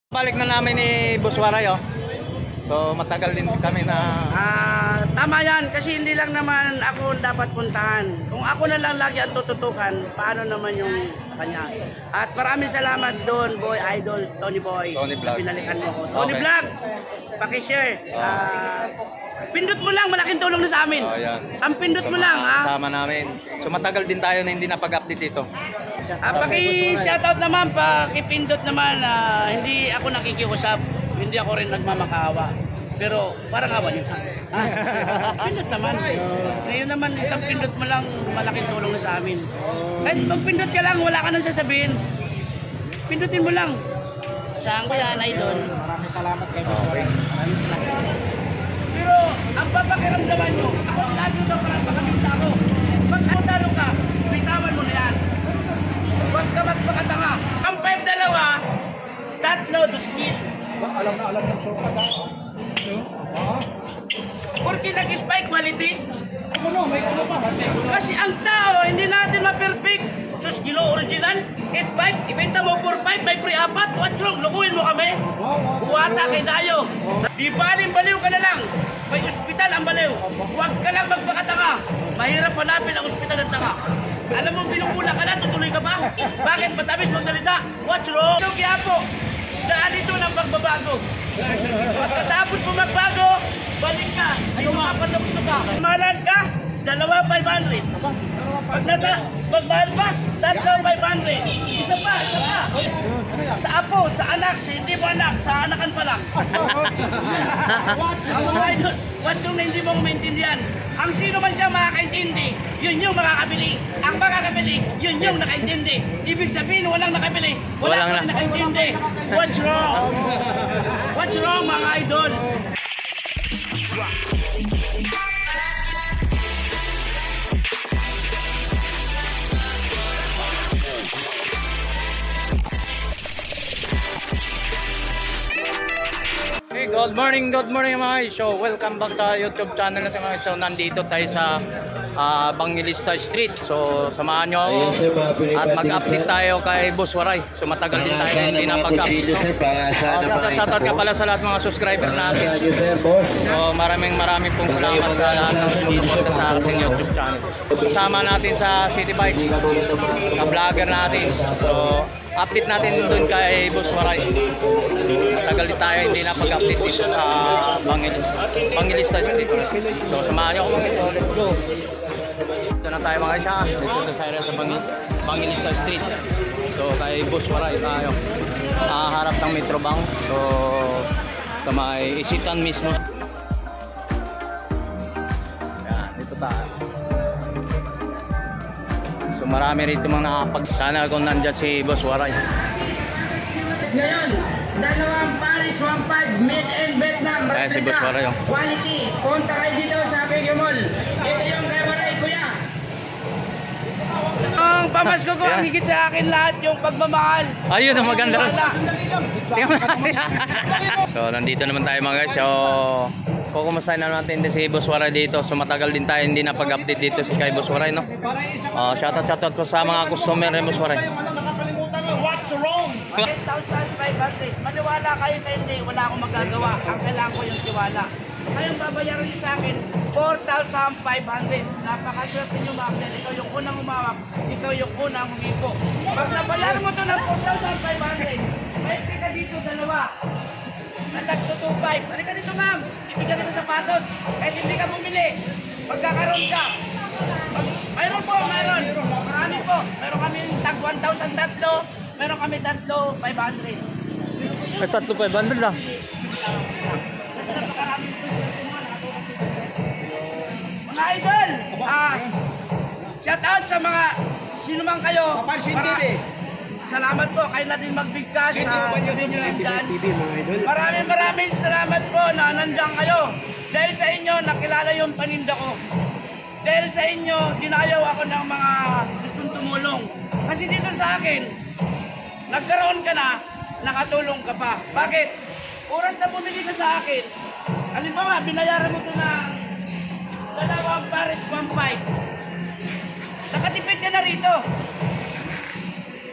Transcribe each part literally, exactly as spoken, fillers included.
Balik na namin ni Boss Waray, oh. So matagal din kami na Ah, tama yan kasi hindi lang naman ako dapat puntahan. Kung ako na lang lagi ang tututukan, paano naman yung kanya. At maraming salamat doon, boy idol Tony Boy. Tony Vlog. Pinalikan mo ko. Tony Okay. Vlog. Paki-share. Ah, pindot mo lang, malaking tulong na sa amin. Oh, yan. Ang pindot mo lang, ha. kasama namin. So matagal din tayo na hindi napag-update dito. Ah, paki-shoutout naman, paki-pindot naman. ah, hindi ako nakikiusap. Hindi ako rin nagmamakaawa. Pero parang awa niyo. Ha? Pindot naman. Ngayon naman, isang pindot mo lang, malaking tulong na sa amin. Kahit magpindot ka lang, wala ka nang sasabihin. Pindutin mo lang. Saan ko yan, idol? Maraming salamat kayo. Okay. Maraming salamat. Pero, ang papakiramdaman nyo, ako lagi daw parang pakabisa ako. Pag ano talo ka, bitawan mo na yan. Huwag ka magpakatanga. Ang five dalawa, tatlo, doskin. Alam na alam ng sukat ha. Ah. Porque nag-spike quality. Ako no, may kulo pa. Kasi ang tao, hindi natin ma-perfect. Sus, kilo original, eight five, ibenta mo four five, may pre apat. What's wrong? Lukuhin mo kami. Buwata kay Dayo. Di baling baliw ka na lang. May ospital ang baliw. Huwag ka lang magpakatanga. Mahirap hanapin ang ospital ng tanga. Alam mo, binubula ka na, tutuloy ka pa. Bakit matamis magsalita? What's wrong? Ito kaya po, daan ito ng pagbabago. Pagkatapos mo magbago, balik ka. Ayaw makapatapos ka. Malan ka, dalawa five hundred. Pag nata, magmahal pa, tatlo five hundred. Isa pa, isa pa. Sa apo, sa anak, sa hindi mo anak, sa anakan pa lang. Ang mga idol, what's yung na hindi mo maintindihan? Ang sino man siya makakaintindi, yun yung makakabili. Ang makakabili, yun yung nakaintindi. Ibig sabihin, walang nakabili, wala Walang pa rin na. nakaintindi. What's wrong? What's wrong, mga idol? Hey, good morning, good morning mga guys. So welcome back sa YouTube channel natin mga guys. So nandito tayo sa uh, Bangilista Street. So samahan nyo ako at mag-update tayo kay Boss Waray. So matagal din tayo hindi napag-update. So shoutout ka pala sa lahat mga subscribers natin. So maraming maraming pong salamat sa lahat ng sinusuporta sa ating YouTube channel. Kasama natin sa City Bike, sa vlogger natin. So update natin dun kay Boss Waray. Matagal din tayo hindi napag-update dito sa Bangilista, Bangilista Street. So samahan nyo ako mga guys. Let's go. Dito na tayo mga guys ha. Dito sa area sa Bangil, Bangilista Street. So kay Boss Waray tayo. Uh, harap ng Metro Bank. So sa may Isitan mismo. Yan, dito tayo. So marami rito mga nakapag. Sana kung nandyan si Boss Waray. Ngayon, dalawang Paris one five made in Vietnam. Ayan si Boss Waray, oh. Quality. Punta kayo dito sa Biggie Mall. Ito yung kay Waray, kuya. Ang pamasko ko, ang higit sa akin lahat yung pagmamahal. Ayun ang maganda. Wala. So nandito naman tayo mga guys. So kukumustahin na natin din si Boss Waray dito. So matagal din tayo hindi napag-update dito si kay Boss Waray, no? Uh, shoutout shoutout ko sa mga customer ni Boss Waray. What's wrong? eight thousand five hundred. Maniwala kayo sa hindi, wala akong magagawa. Ang kailangan ko yung tiwala. Kayong babayaran niyo sa akin, four thousand five hundred. Napakaswerte niyo, Magdal. Ikaw yung unang umawak, ikaw yung unang humipo. Pag nabayaran mo ito ng four thousand five hundred, may ka dito dalawa. Nalag to two five. Halika dito, ma'am. Ibigyan kita sapatos. Kahit hindi ka bumili, magkakaroon ka. Mag mayroon po, mayroon. Marami po. Mayroon kami tag one thousand tatlo. Mayroon kami tatlo, five hundred. Ay, tatlo five hundred lang. Kasi napakaraming mga idol, ah, shout out sa mga sino man kayo. Papansin Para- T V. Salamat po, kayo na din magbigkas Sino sa ba yung Sindan. T V mga idol? Maraming maraming salamat po na nandiyan kayo. Dahil sa inyo, nakilala yung paninda ko. Dahil sa inyo, dinayaw ako ng mga gustong tumulong. Kasi dito sa akin, nagkaroon ka na, nakatulong ka pa. Bakit? Oras na bumili ka sa akin, halimbawa, binayaran mo ito ng dalawang Paris one five. Nakatipid ka na rito.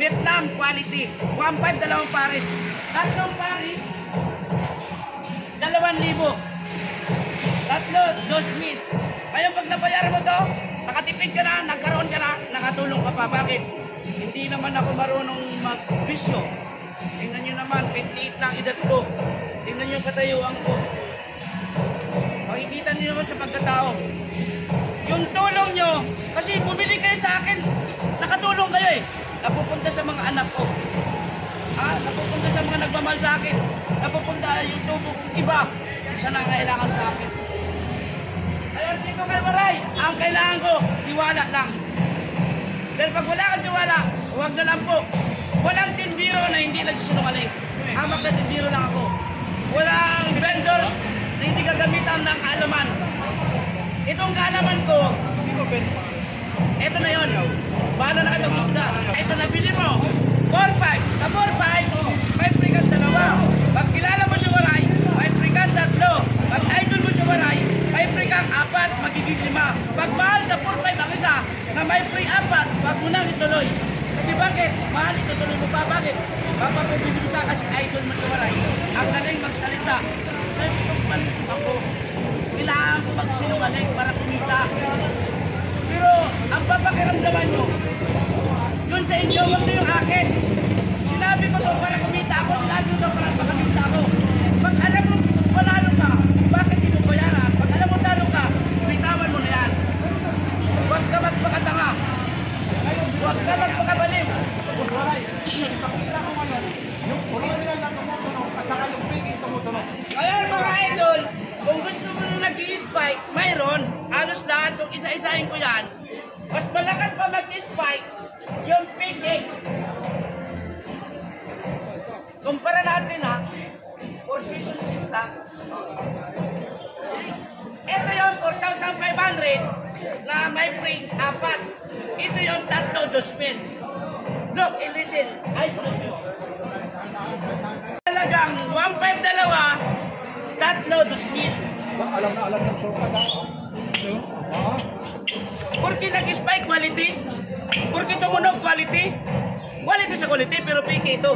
Vietnam quality. one five, dalawang pares. Tatlong pares, dalawang libo. Tatlo, dos mil. Ngayon pag nabayaran mo to, nakatipid ka na, nagkaroon ka na, nakatulong ka pa. Bakit? Hindi naman ako marunong mag-bisyo. Tingnan nyo naman, fifty-eight lang edad ko. Tingnan nyo yung katayuan ko. Makikita nyo naman sa pagkatao. Yung tulong nyo, kasi bumili kayo sa akin, nakatulong kayo eh. Napupunta sa mga anak ko. Ha? Napupunta sa mga nagmamahal sa akin. Napupunta yung tubo kong iba sa nangailangan sa akin. Kaya hindi ko kayo maray. Ang kailangan ko, tiwala lang. Dahil pag wala kang tiwala, huwag na lang po. Walang tindiro na hindi nagsisinungaling. Hamak na tindiro lang ako. Walang vendor na hindi gagamitan ng kaalaman. Itong kaalaman ko, ito na yun. Paano na kayo mag-isda? Ito nabili mo. four five. Sa four five, may free kang dalawa. Pag kilala mo si Waray, may free kang tatlo. Pag idol mo si Waray, may free kang apat, magiging lima. Pag mahal sa four five ang isa, na may free apat, wag mo nang ituloy. Kasi bakit? Mahal, itutuloy mo pa. Bakit? Papapabibili ka kasi idol mo si Waray. Ang galing magsalita. Sa stokman ako, kailangan ko magsinungaling para kumita. Pero ang papakiramdaman nyo, yun sa inyo, wag na yung akin. Sinabi ko to para kumita ako, sinabi ko to para makamita ako. Pag alam mo, panalo ka, bakit hindi mo bayaran? Pag alam mo, talo ka, bitawan mo na yan. Huwag ka magpakatanga. Huwag ka magpakabaliw. Ipakita ko ngayon, yung original na tumutunog at saka yung fake tumutunog. Kaya mga idol, kung gusto mo na nag-i-spike, mayroon. Halos lahat, kung isa-isahin ko yan, mas malakas pa mag-i-spike yung fake. Kumpara natin ha, for season six ha. Ito yung four thousand five hundred na may free apat. Ito yung tatlo, dos mil. Look and listen, eyes close you. Talagang one five dalawa, tatlo, dos mil. Alam na alam ng sukat ha. Ha? Porque nag-spike quality, porque tumunog quality. Quality sa quality, pero piki ito.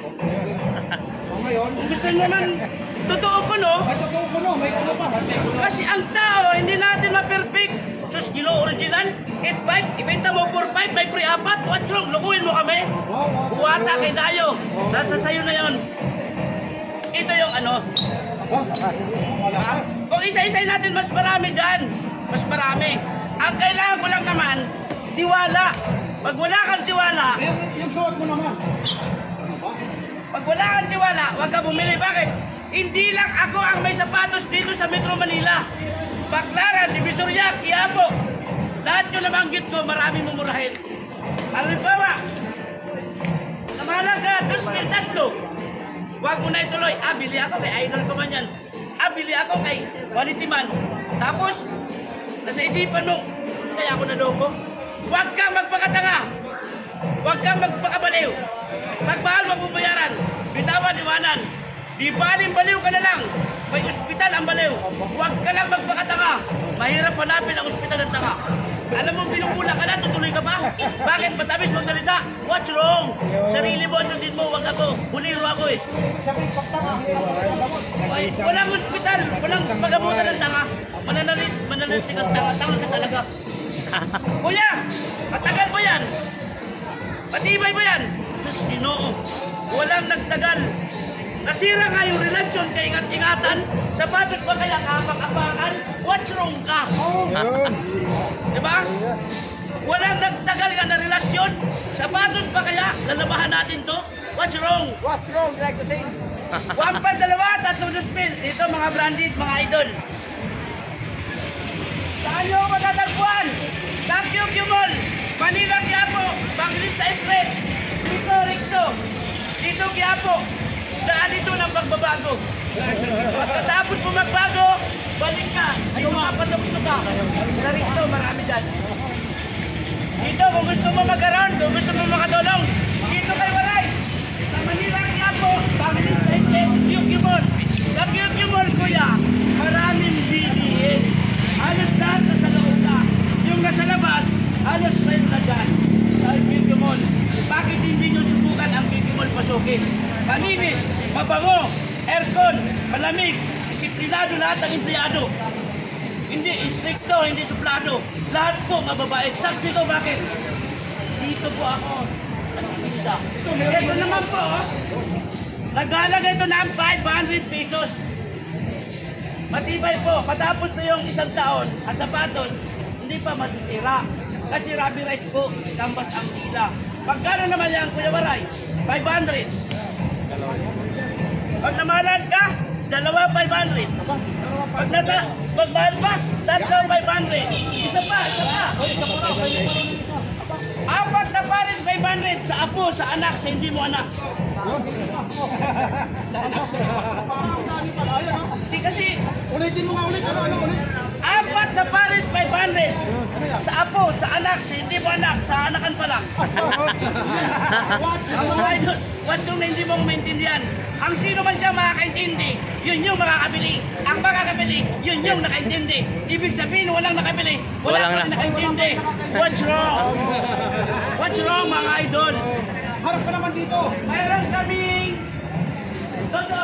O ngayon, Kung gusto nyo naman, totoo ko no, ay totoo ko no, may kulo pa. kasi ang tao, hindi natin ma-perfect. Sus, kilo original, eight five, ibenta mo four five, may free apat, what's wrong? Lukuhin mo kami. Wow, wow. Buwata kay Dayo, nasa sayo na yon. Ito yung ano, Aba, wala ka. kung isa-isay natin, mas marami dyan. Mas marami. Ang kailangan ko lang naman, tiwala. Pag wala kang tiwala, Yung, yung suot mo naman. pag wala kang tiwala, huwag ka bumili. Bakit? Hindi lang ako ang may sapatos dito sa Metro Manila. Baclaran, Divisoria, Quiapo. Lahat yung nabanggit ko, marami mumurahin. Halimbawa, namahalang ka, dos mil tatlo. Huwag mo na ituloy. Ah, bili ako kay idol ko man yan. Ah, bili ako kay quality man. Tapos, nasa isipan mo, kaya ako nadoko. Huwag kang magpakatanga. Huwag kang magpakabaliw. Pag mahal, huwag mo bayaran. Bitawan, iwanan. Di baling baliw ka na lang. May ospital ang baliw. Huwag ka lang magpakatanga. Mahirap hanapin ang ospital ng tanga. Alam mo, pinupula ka na, tutuloy ka pa. Bakit? Matamis magsalita. What's wrong? Sarili mo, sundin mo, huwag ako. Buliro ako eh. Sabi, pagtaka. Ay, walang ospital, walang pagamutan ng tanga. Mananalit, mananalit ang tanga. Tanga ka talaga. Kuya, matagal mo yan. Matibay mo yan. Sus, Ginoo. Walang nagtagal. Nasira nga yung relasyon, kaingat-ingatan. Sapatos pa kaya kapak-apakan. What's wrong ka? Diba? Walang nagtagal nga na relasyon. Sapatos pa kaya lalabahan natin to. What's wrong? What's wrong? You like to say? One pa dalawa, tatlong dos mil. Dito mga branded, mga idol. Saan nyo matatagpuan? Sa Q Q Mall, Manila, Quiapo, Banglista Street, dito, Ricto, dito, Quiapo. Daan ito ng pagbabago. Pagkatapos mo magbago, balik ka. Dito mapatapos ka. Sa Ricto, marami dyan. Dito, kung gusto mo magkaroon, kung gusto mo makatulong, dito kay Waray. Sa Manila, Quiapo, Banglista Street, Q Q Mall. Sa Q Q Mall, kuya, maraming bilihin. Halos lahat nasa loob na. Yung nasa labas, halos may na dyan. Sa Q Q Mall. Bakit hindi nyo malinis, mabango, aircon, malamig, disiplinado lahat ng empleyado. Hindi istrikto, hindi suplado. Lahat po mababait. Saksi ko bakit? Dito po ako. Nagtitinda. Ito naman po, oh. Nagalaga ito ng five hundred pesos. Matibay po. Matapos na yung isang taon, ang sapatos, hindi pa masisira. Kasi Rabi Rice po, kambas ang tila. Pagkano naman yan, Kuya Waray? five hundred. Pag namalan ka, dalawa five hundred. Pag nata, pag mahal pa, tatlo five hundred. Isa pa, isa pa. Apat na pares five hundred sa apo, sa anak, sa hindi mo anak. Sa anak, sa Hindi kasi, Ulitin mo nga ulit. Ano, ano, ulit? apat na pares five hundred sa apo, sa anak, sa hindi mo anak, sa anakan pa lang. Ang mga idol, what's yung na hindi mo maintindihan? Ang sino man siya makakaintindi, yun yung makakabili. Ang makakabili, yun yung nakaintindi. Ibig sabihin, walang nakabili, wala Walang pa rin na- nakaintindi. What's wrong? What's wrong, mga idol? Harap ka naman dito. Mayroon kaming Toto.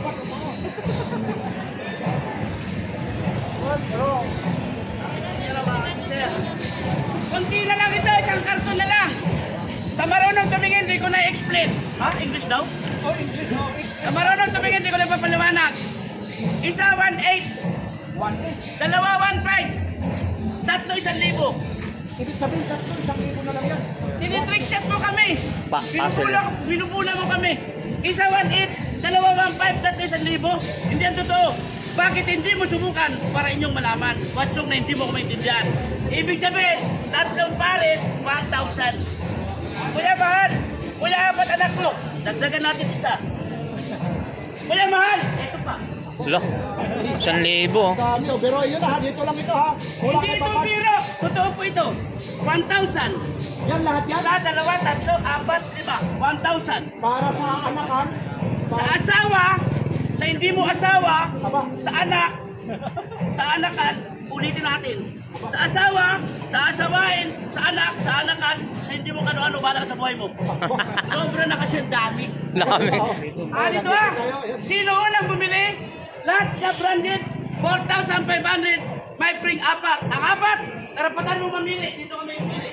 Kunti na lang ito, isang karton na lang. Sa marunong tumingin, di ko na-explain. Ha? English daw? Oh, English. Oh, Sa marunong tumingin, di ko na papaliwanag. Isa, one eight. one eight. Dalawa, one five. Tatlo, isang libo. Ibig sabihin, tatlo, isang libo na lang yan. Tinitrick shot mo kami. Pa- Binubula, binubula mo kami. Isa, one eight. Dalawa, one five. Tatlo, isang libo. Hindi ang totoo. Bakit hindi mo subukan para inyong malaman? What's yung na hindi mo ko maintindihan? Ibig sabihin, tatlong pares, one thousand. Kuya Mahal, kuya apat anak ko. Dagdagan natin isa. Kuya Mahal, ito pa. Lo, isang libo. Dami, oh, pero yun ha, dito lang ito ha. Wala Hindi kay ito papat. biro. Totoo po ito. one thousand. Yan lahat yan. Sa dalawa, tatlo, apat, lima. one thousand. Para sa anakan. Sa asawa, sa hindi mo asawa, Aba. sa anak, sa anakan, ulitin natin. Sa asawa, sa asawain, sa anak, sa anakan, sa hindi mo kano-ano, bala ka sa buhay mo. Sobra na kasi ang dami. Dami. Ah, dito ah. Sino unang bumili? Lahat na branded, four thousand five hundred, may pring apat. Ang apat, karapatan mo mamili. Dito kami mamili.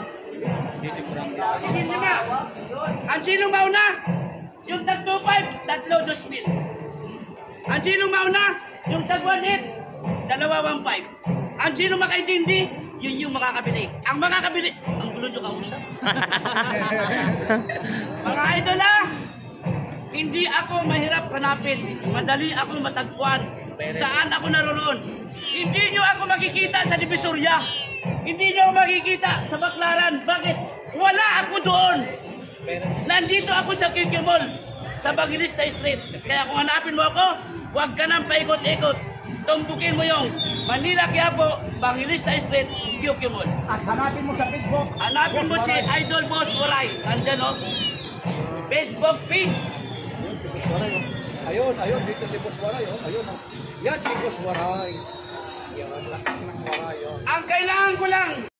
Hindi lima. Ang sinong mauna? Yung tag two five, tatlo dos mil. Ang sinong mauna? Yung tag one eight, dalawa one five. Ang sinong makaintindi? Yun yung makakabili. Ang makakabili, ang gulo nyo kausap. Mga idol ah, hindi ako mahirap hanapin. Madali ako matagpuan. Saan ako naroon? Hindi nyo ako makikita sa Divisoria. Hindi nyo ako makikita sa Baclaran. Bakit? Wala ako doon. Nandito ako sa Q Q Mall, sa Bangilista Street. Kaya kung hanapin mo ako, huwag ka nang paikot-ikot. Tumbukin mo yung Manila Quiapo, Bangilista Street, Q Q Mall. At hanapin mo sa Facebook. Hanapin mo si Idol Boss Waray. Andyan o. Facebook page. Boss Waray, oh. Ayun, ayun, dito si Boss Waray, oh. Ayun, oh. Yan si Boss Waray. Yan, lakas ng Waray, oh. Ang kailangan ko lang,